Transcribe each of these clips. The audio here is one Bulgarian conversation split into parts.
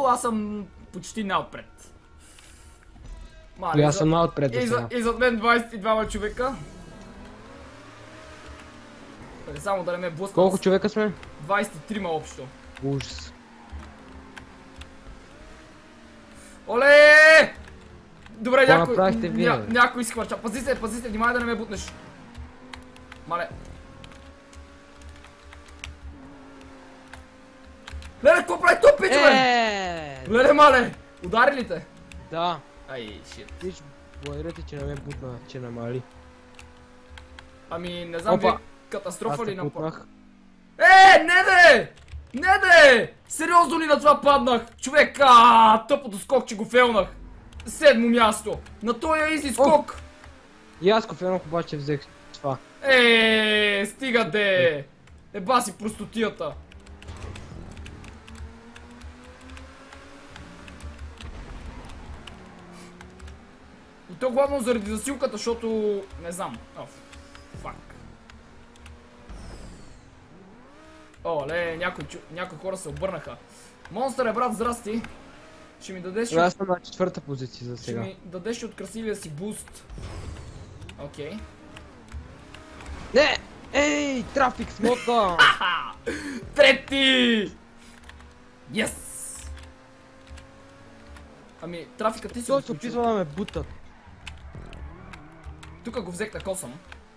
надолу, аз съм почти най-отпред. Аз съм най-отпред. И зад мен 22 човека. Само да не ме блъскат. Колко човека сме? 23 общо. Ужас. Оле! Добре, Какво някой изхвърча. Пази се, внимай да не ме бутнеш. Мале. Леле, какво прави топ пич, бе? Леле, мале! Удари ли те? Да. Ай, шит. Виж, благодаря ти, че не ме бутна, че намали. Ами, не знам, вие катастрофа ли нападнах? Не де! Не де! Сериозно ли на това паднах? Човек, тъпото скок, че го фелнах. 7-мо място. На този изи скок. И аз го фелнах, обаче взех това. Стига де! Еба си простотията. И то главно заради засилката, защото... не знам. Фак. Оле, някои хора се обърнаха. Монстър брат, здрасти. Ще ми дадеш... Аз съм на 4-та позиция за сега. Ще ми дадеш от красивия си буст. Окей. Не! Ей, трафик смота! Трети! Йес! Ами, трафикът ти си той се описва да ме бутат. Тук го взех на косъм.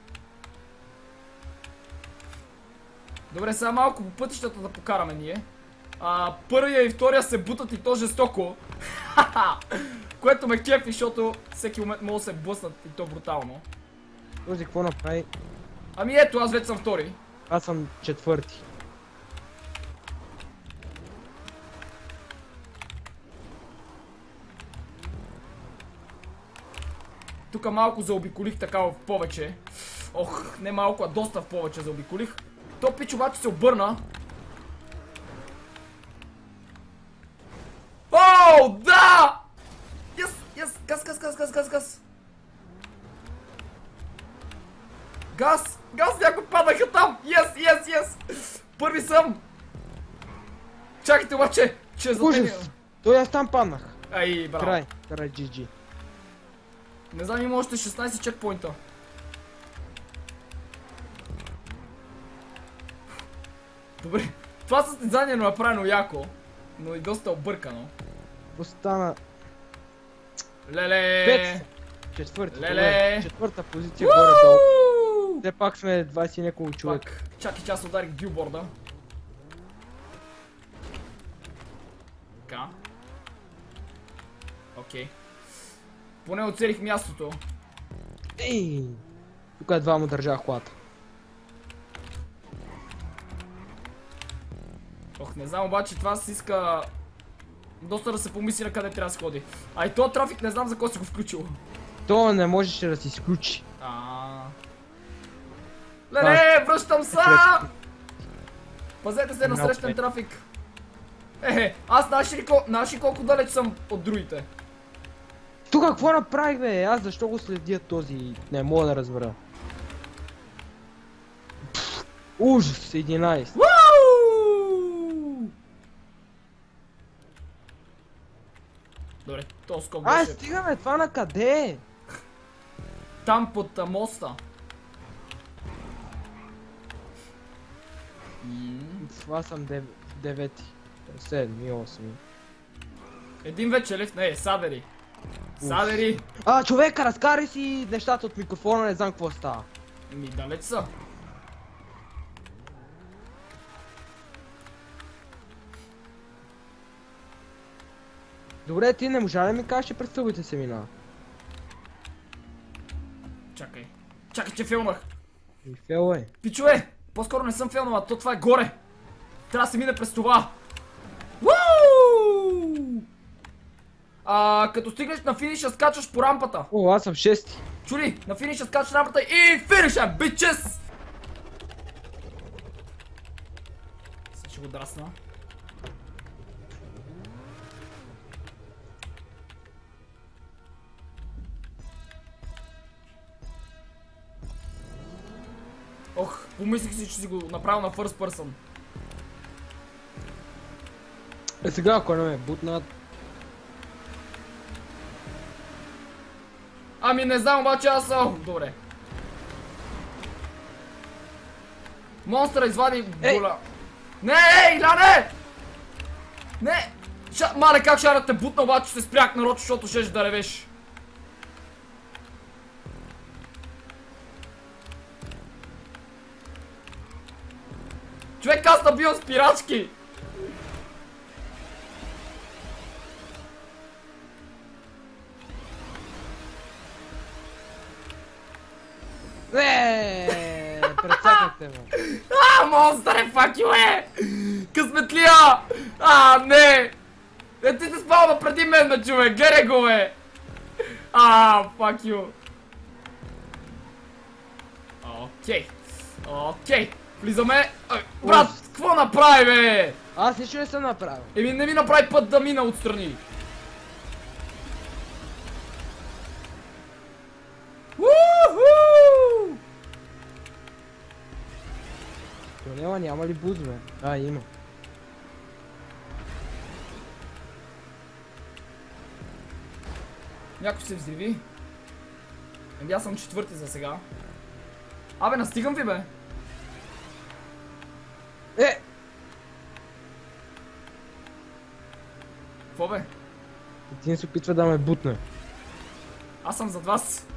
Добре, сега малко по пътищата да покараме ние. Първия и втория се бутат и то жестоко. Което ме кефи, защото всеки момент мога да се блъснат и то брутално. Този какво направи? Ами ето, аз вече съм втори. Аз съм 4-ти. Тук малко заобиколих така в повече. Ох, не малко, а доста в повече заобиколих. То пич обаче се обърна. О, да! Yes, газ. Газ, някой паднаха там! Yes! Първи съм! Чакайте обаче, че е затемя. Той аз там паднах. Ай, браво. Край, GG. Не знам, има още 16 чекпоинта. Добре, това състезание е направено яко, но и доста объркано. Остана... Леле! 4-та позиция горе-долу. Те пак сме 20 и няколко човек. Чакай, че аз ударих билборда. Така. Окей. Поне оцелих мястото. Тук едва му държах колата. Ох, не знам, обаче това си иска доста да се помисли на къде трябва да се ходи. И този трафик не знам за кой си го включил. То не можеше да се изключи. Леле, връщам се! Пазете се на срещен трафик. Аз знаеш ли колко далеч съм от другите? Тук какво направих, бе? Аз защо го следя този? Не мога да разбера. Ужас, 11. Добре, този скок беше... стигаме, това на къде? Там под моста. Това съм 9-ти. 7 и 8. Един вече лев, не, садери. Човека, разкарай си нещата от микрофона, не знам какво става. Ми далеч са. Добре, ти не можа ли ми кажеш, че през стълбите се мина? Чакай, че филмах. Фейл е. Пичове, по-скоро не съм филмал, то това е горе. Трябва да се мине през това. Като стигнеш на финиша, скачаш по рампата. Аз съм 6-ти. Чули, на финиша скачаш рампата и финиша, бичес! Сега ще го драсна. Ох, помислих си, че си го направил на first person. Е, сега ако не ме бутнат... Ами не знам, обаче аз... Добре. Монстъра извади голя... Не, Иляне! Не! Мале, как ще да те бутна, обаче се спрях нарочно, защото щеш да ревеш. Човек, аз да бил спирачки! Прецакахте ме. Монстър фак ю Късметлия! Не! Ти се спалва преди мен, бе, човек! Гледай го, бе! Фак ю! Окей! Влизаме! Брат, какво направи, бе? Аз нищо не съм направил. Еми, не ми направи път да мина отстрани. Няма ли буз, бе? Има. Някой се взриви. Еми, аз съм четвърти за сега. Абе, настигам ви, бе. Какво, бе? Ти не се опитва да ме бутне. Аз съм зад вас.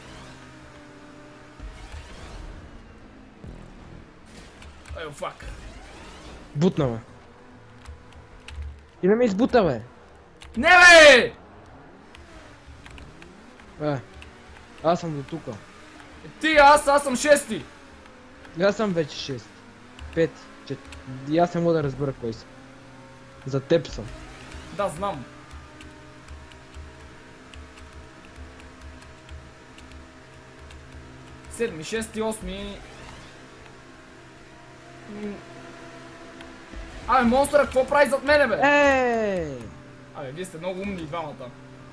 Айо, фак. Бутна, бе. Ти не ме избута, бе. Не, бе! Аз съм до тука. Аз съм шести. Аз съм вече 6. 5. И аз не мога да разбера кой съм. За теб съм. Да, знам. Седми, шести, осми. Абе, монстъра, какво прави зад мене, бе? Абе, вие сте много умни и двамата.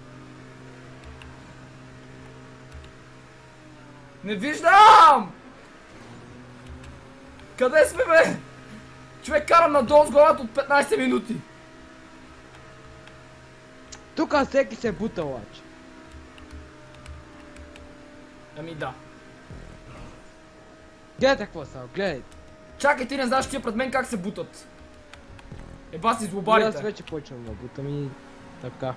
Не виждам! Къде сме, бе? Човек, карам надолу с главата от 15 минути. Тука всеки се бута, обаче. Ами да. Гледайте какво става, гледайте. Чакай, ти не знаеш тия пред мен как се бутат. Еба си злобарите. Аз вече почвам да бутам и така.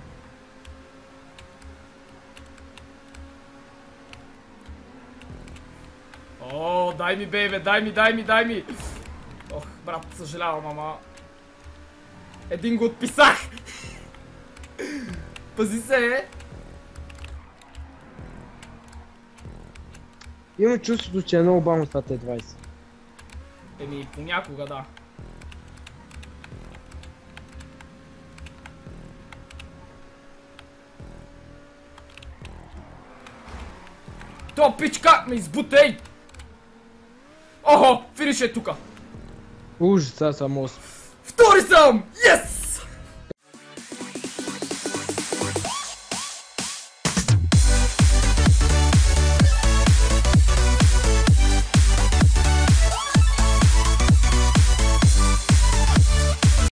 О, дай ми, бейбе, дай ми. Ох, брат, съжалявам, ама... Един го отписах! Пази се, Имам чувството, че е много бавно това Т20. Еми, понякога, да. То пич как ме избута, ей! Охо, финиш е тука! Ужас, аз съм 8. Втори съм! Yes!